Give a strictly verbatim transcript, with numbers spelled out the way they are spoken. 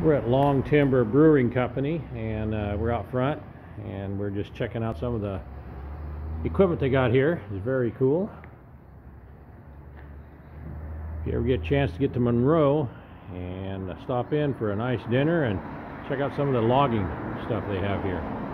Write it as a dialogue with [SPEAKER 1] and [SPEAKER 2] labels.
[SPEAKER 1] We're at Long Timber Brewing Company, and uh, we're out front, and we're just checking out some of the equipment they got here. It's very cool. If you ever get a chance to get to Monroe and stop in for a nice dinner and check out some of the logging stuff they have here.